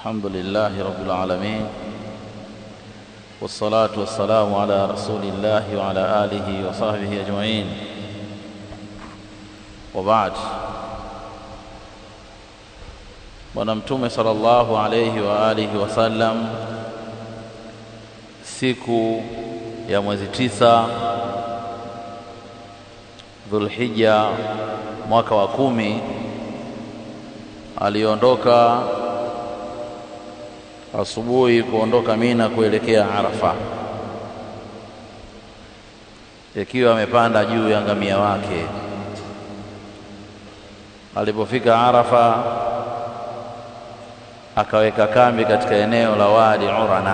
الحمد لله رب العالمين والصلاة والسلام على رسول الله وعلى آله وصحبه أجمعين وبعد. Bwana Mtume sallallahu alayhi wa alihi wasallam siku ya mwezi 9 Dhulhijja mwaka wa 10 aliondoka asubuhi kuondoka Mina kuelekea Arafa, ikiwa amepanda juu ya ngamia wake. Alipofika Arafa akaweka kambi katika eneo la Wadi Urana,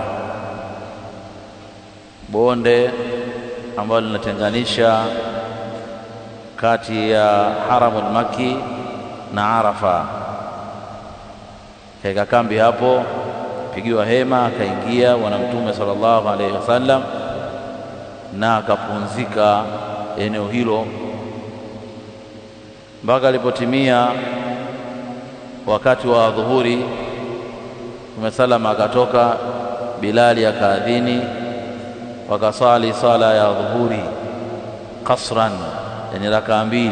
bonde ambalo linatenganisha kati ya Haramul Makki na Arafa. Kaweka kambi hapo, pigiwa hema, akaingia Bwana Mtume sallallahu alaihi wasallam na akapumzika eneo hilo mpaka alipotimia wakati wa dhuhuri. Mtume sallam akatoka, Bilali akaadhini, wakasali sala ya dhuhuri qasran, yani rakaa 2.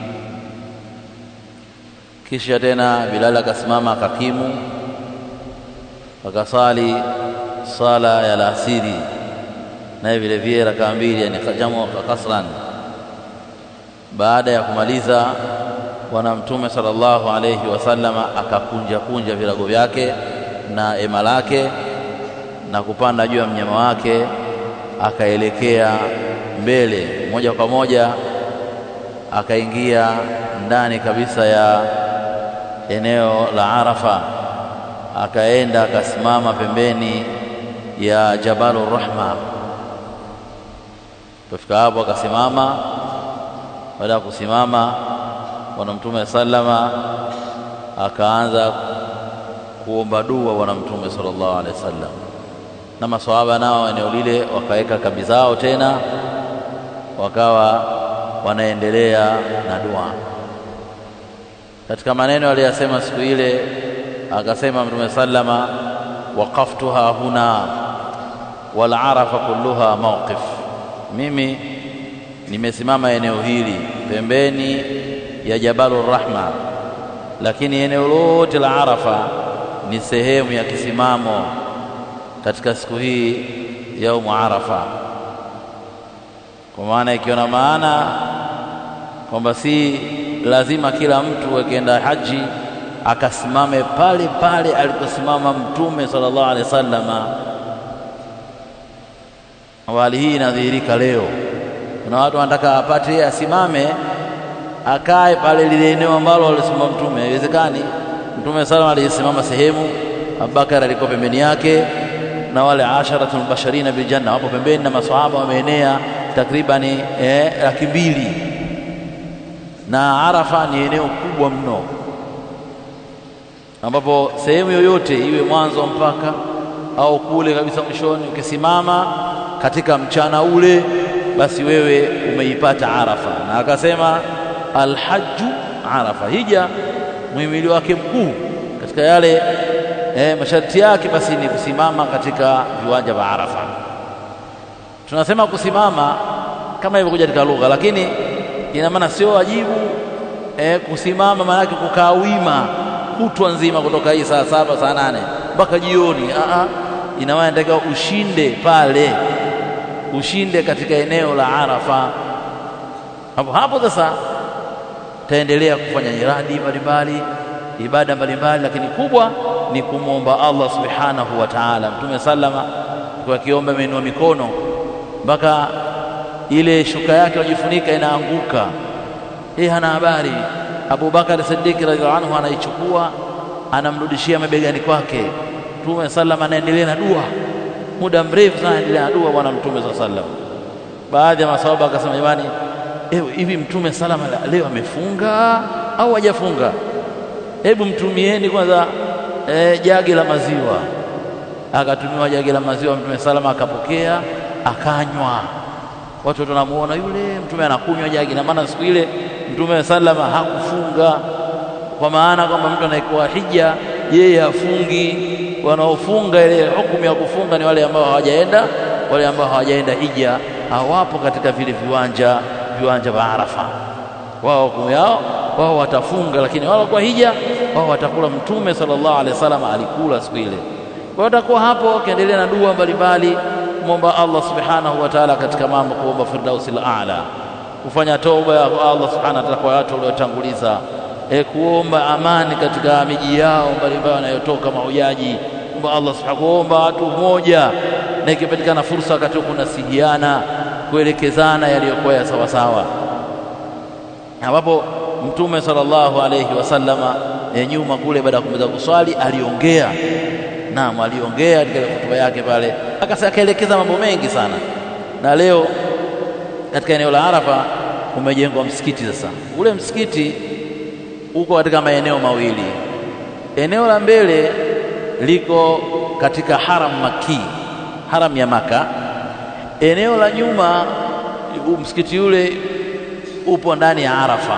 Kisha tena Bilali akasimama akakimu, wakasali sala ya alasiri na vile vile rakaa 2, yani jamu qasran. Baada ya kumaliza, Bwana Mtume sallallahu alayhi wasallam akakunja virago vyake na ema lake na kupanda juu ya mnyama wake, akaelekea mbele moja kwa moja, akaingia ndani kabisa ya eneo la Arafa, akaenda akasimama pembeni ya Jabalur Rahma. Kufika hapo akasimama. Baada ya kusimama, Bwana Mtume sallama akaanza kuomba dua Bwana Mtume sallallahu alaihi wasallam, na maswahaba nao eneo lile wakaweka kambi zao tena, wakawa wanaendelea na dua. Katika maneno aliyosema siku ile, akasema Mtume sallama, waqaftuha huna wal arafa kulluha mawqif, mimi nimesimama eneo hili pembeni ya Jabalur Rahma, lakini eneo lote la Arafa ni sehemu ya kisimamo katika siku hii ya Arafa. Kwa maana ikiwa na maana kwamba si lazima kila mtu akienda haji akasimame pale pale aliposimama Mtume sallallahu alaihi wasallam. Hali hii inadhihirika leo. Kuna watu wanataka apate asimame akae pale lile eneo ambalo alisimama Mtume. Haiwezekani. Mtume sallallahu alisimama sehemu, Abubakar alikuwa pembeni yake na wale 10 basharina bil janna wapo pembeni, na maswahaba wameenea takribani 200,000. Na Arafa ni eneo kubwa mno, ambapo sehemu yoyote iwe mwanzo mpaka au kule kabisa mwishoni, ukisimama katika mchana ule, basi wewe umeipata Arafa. Na akasema alhajju Arafa, hija muhimili wake mkuu katika yale masharti yake basi ni kusimama katika viwanja vya Arafa. Tunasema kusimama kama hivyo kuja katika lugha, lakini ina maana sio wajibu kusimama, maana yake kukaa wima kutwa nzima kutoka hii saa 7 saa 8 mpaka jioni. Ina maana nataka ushinde pale, ushinde katika eneo la Arafa. Hapo sasa taendelea kufanya nyiradi mbalimbali, ibada mbalimbali, lakini kubwa ni kumwomba Allah subhanahu wa ta'ala. Mtume sallama kwa kiomba ameinua mikono mpaka ile shuka yake wajifunika inaanguka. Hana habari. Abu Bakar Siddiq radhiallahu anhu anaichukua, anamrudishia mabegani kwake. Mtume sallama anaendelea na dua muda mrefu sana, anaendelea na dua Bwana Mtume sallam. Baadhi ya maswahaba akasema, jamani, hivi Mtume sallama leo amefunga au hajafunga? Hebu mtumieni kwanza jagi la maziwa. Akatumiwa jagi la maziwa, Mtume sallama akapokea akanywa. Watu tunamuona yule Mtume anakunywa jagi, na maana siku ile Mtume sallama hakufunga, kwa maana kwamba mtu anaikuwa hija yeye hafungi, wanaofunga ile hukumu ya kufunga ni wale ambao hawajaenda hija, hawapo katika vile viwanja vya Arafa. Wao hukumu yao wao watafunga, lakini wao kwa hija wao watakula. Mtume sallallahu alaihi wasallam alikula siku ile. Kwa hiyo watakuwa hapo wakiendelea na dua mbalimbali, kumwomba Allah subhanahu wa ta'ala katika mambo, kuomba firdausil a'la, kufanya toba ya Allah subhanahu wa ta'ala kwa watu waliotanguliza, kuomba amani katika miji yao mbalimbali wanayotoka mahujaji, kuomba Allah subhanahu, kuomba watu mmoja, na ikipatikana fursa wakati kunasihiana, kuelekezana yaliyokuwa ya sawa sawa. Ambapo Mtume sallallahu alayhi wasallama nyuma kule, baada ya kumaliza kuswali aliongea. Naam, aliongea katika hotuba yake pale, akaelekeza mambo mengi sana. Na leo katika eneo la Arafa kumejengwa msikiti. Sasa ule msikiti uko katika maeneo mawili. Eneo la mbele liko katika haram Makki, haram ya Maka. Eneo la nyuma, msikiti ule upo ndani ya Arafa.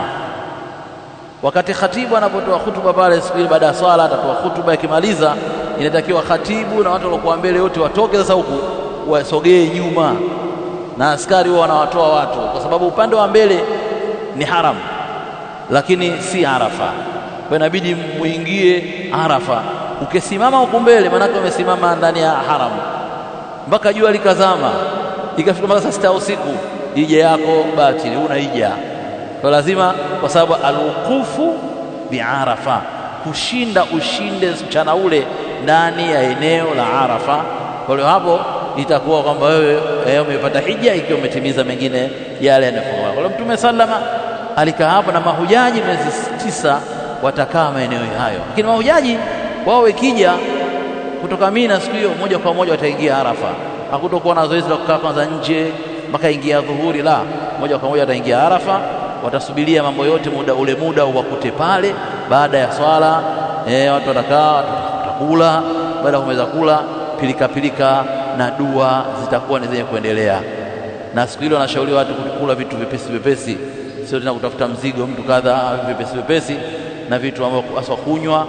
Wakati khatibu anapotoa hutuba pale siku ile, baada ya swala atatoa hutuba, ikimaliza inatakiwa khatibu na watu waliokuwa mbele wote watoke sasa huku wasogee nyuma, na askari wao wanawatoa watu, kwa sababu upande wa mbele ni haram lakini si Arafa. Kwa inabidi muingie Arafa. Ukisimama huko mbele, maana umesimama ndani ya haram mpaka jua likazama, ikafika mpaka saa 6 usiku, hija yako batili, una hija. Kwa lazima, kwa sababu al-wuqufu bi Arafa, ushinde mchana ule ndani ya eneo la Arafa. Kwa hiyo hapo itakuwa kwamba wewe umepata hija ikiwa umetimiza mengine yale yanayofunga. Kwa hiyo Mtume sallama alikaa hapo, na mahujaji miezi 9 watakaa maeneo hayo. Lakini mahujaji wao ikija kutoka Mina siku hiyo, moja kwa moja wataingia Arafa. Hakutokuwa na zoezi la kukaa kwanza nje mpaka ingia dhuhuri, la, moja kwa moja wataingia Arafa. Watasubiria mambo yote muda wakute pale. Baada ya swala watu watakaa, watakula. Baada ya kumaliza kula, pilika na dua zitakuwa ni zenye kuendelea. Na siku ile wanashauriwa watu kula vitu vipesi, sio tena kutafuta mzigo mtu kadha, vipesi na vitu ambavyo aswa kunywa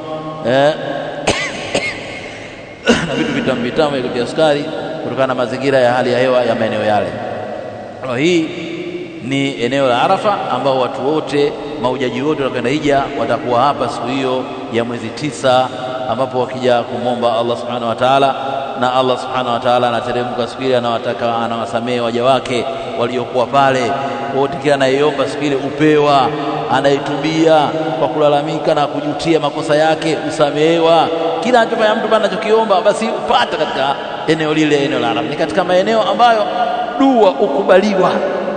na vitu vitamu vya sukari, kutokana na mazingira ya hali ya hewa ya maeneo yale. Hii ni eneo la Arafa ambao watu wote, mahujaji wote wanakwenda hija watakuwa hapa siku hiyo ya mwezi 9, ambapo wakija kumwomba Allah subhanahu wa ta'ala, na Allah subhanahu wa ta'ala anateremka siku ile, anawasamehe waja wake waliokuwa pale wote. Kila anayeomba siku ile upewa, anaitubia kwa kulalamika na kujutia makosa yake usamehewa. Kila anachofanya mtu bana anachokiomba basi upata katika eneo lile. Eneo la Arafa ni katika maeneo ambayo dua ukubaliwa,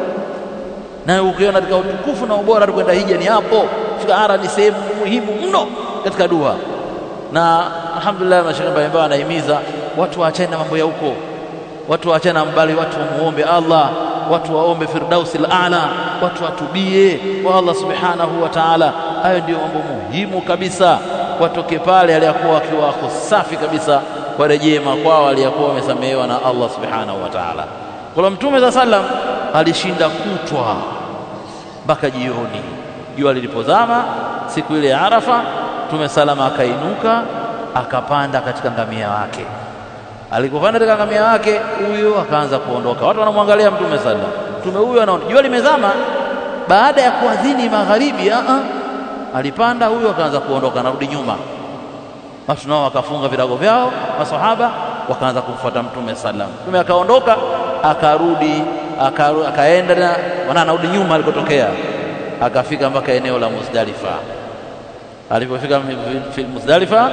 na ukiona katika utukufu na ubora kwenda hija ni hapo. Fika Arafa ni sehemu muhimu mno katika dua, na alhamdulillah mashaka mbalimbali anahimiza watu waachane na mambo ya huko, watu waachane na mbali, watu muombe Allah, watu waombe firdausil a'la, watu watubie kwa Allah subhanahu wa ta'ala. Hayo ndio mambo muhimu kabisa. Watoke pale aliyakuwa wakiwa wako safi kabisa, warejee makwao aliyakuwa wamesamehewa na Allah subhanahu wa ta'ala. Kwa Mtume sallam alishinda kutwa mpaka jioni. Jua lilipozama siku ile ya Arafa, Mtume salama akainuka akapanda katika ngamia wake. Alipopanda katika ngamia wake, huyo akaanza kuondoka. Watu wanamwangalia Mtume sallam. Mtume huyo anaona jua limezama baada ya kuadhini magharibi. Alipanda huyo akaanza kuondoka, narudi nyuma. Watu nao wakafunga virago vyao, maswahaba wakaanza kumfuata Mtume sallam. Mtume akaondoka akarudi, akaenda na anarudi nyuma alikotokea, akafika mpaka eneo la Muzdalifa. Alipofika Muzdalifa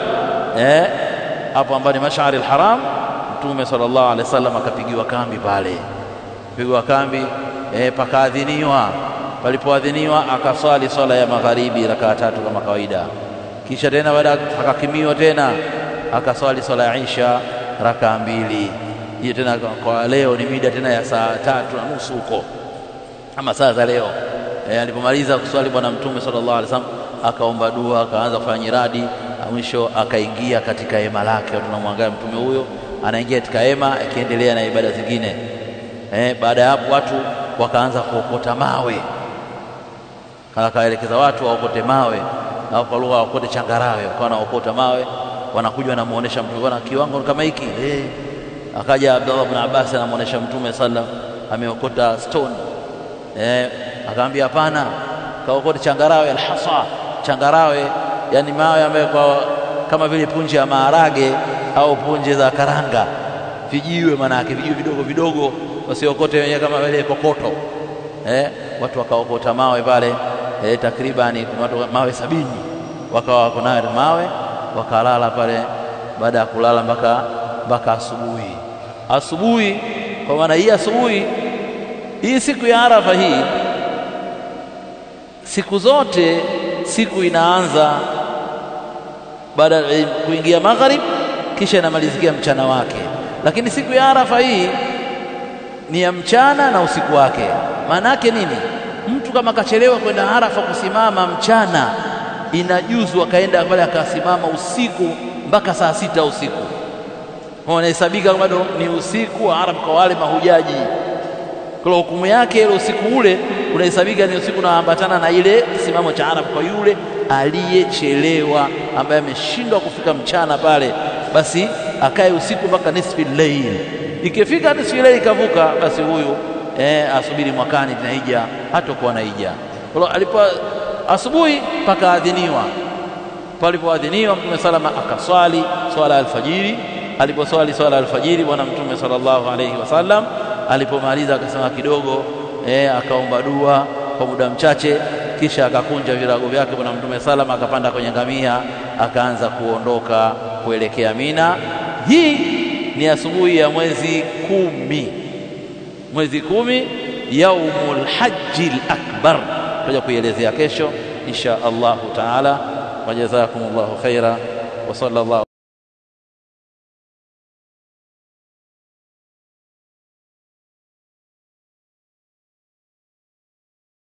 hapo ambapo ni Mash'ar al-Haram, Mtume sallallahu alaihi wasallam akapigiwa kambi pale. Pigwa kambi pakaadhiniwa. Palipoadhiniwa akaswali swala ya magharibi rakaa 3 kama kawaida. Kisha tena baada akakimiwa tena akaswali swala ya Isha rakaa 2. Hiyo tena kwa leo ni mida tena ya saa 3:30 huko, ama saa za leo. Alipomaliza kuswali bwana Mtume sallallahu alaihi wasallam akaomba dua, akaanza kufanya nyiradi, mwisho akaingia katika hema lake. Tunamwangalia Mtume huyo anaingia katika hema akiendelea na ibada zingine. Baada ya hapo watu wakaanza kuokota mawe. Akaelekeza watu waokote mawe, au kwa lugha waokote changarawe, wakawa wanaokota mawe wanakuja wanamuonesha Mtume, na kiwango kama hiki Akaja Abdullah ibn Abbas anamuonesha Mtume sallam ameokota stone, akamwambia hapana, kaokota changarawe, alhasa, changarawe yani mawe ambayo kama vile punje ya maharage au punje za karanga, vijiwe, maana yake vijiwe vidogo vidogo, wasiokote wenyewe kama vile kokoto. Watu wakaokota mawe pale, takribani watu mawe 70 wakawa wako nayo mawe, wakalala pale. Baada ya kulala mpaka asubuhi, kwa maana hii asubuhi hii siku ya Arafa hii, siku zote siku inaanza baada ya kuingia magharib, kisha inamalizikia mchana wake, lakini siku ya Arafa hii ni ya mchana na usiku wake. Maana yake nini? Mtu kama kachelewa kwenda Arafa kusimama mchana, inajuzu akaenda pale akasimama usiku mpaka saa 6 usiku, unahesabika bado ni usiku wa Arafa kwa wale mahujaji. Kwa hukumu yake ile usiku ule unahesabika ni usiku unaambatana na ile kisimamo cha Arafa kwa yule aliyechelewa, ambaye ameshindwa kufika mchana pale, basi akae usiku mpaka nisfi layl. Ikifika nisfi layl ikavuka, basi huyu asubiri mwakani tena hija, hatakuwa na hija. Kwa alipo asubuhi mpaka adhiniwa, palipoadhiniwa Mtume salama akaswali swala alfajiri. Aliposwali swala alfajiri, bwana Mtume sallallahu alayhi wasallam alipomaliza akasema kidogo, akaomba dua kwa muda mchache, kisha akakunja virago vyake bwana Mtume salama, akapanda kwenye ngamia, akaanza kuondoka kuelekea Mina. Hii ni asubuhi ya mwezi 10 yaumul hajjil akbar. Tutaja kuielezea kesho insha Allahu taala. Wajazakumullahu khaira wa sallallahu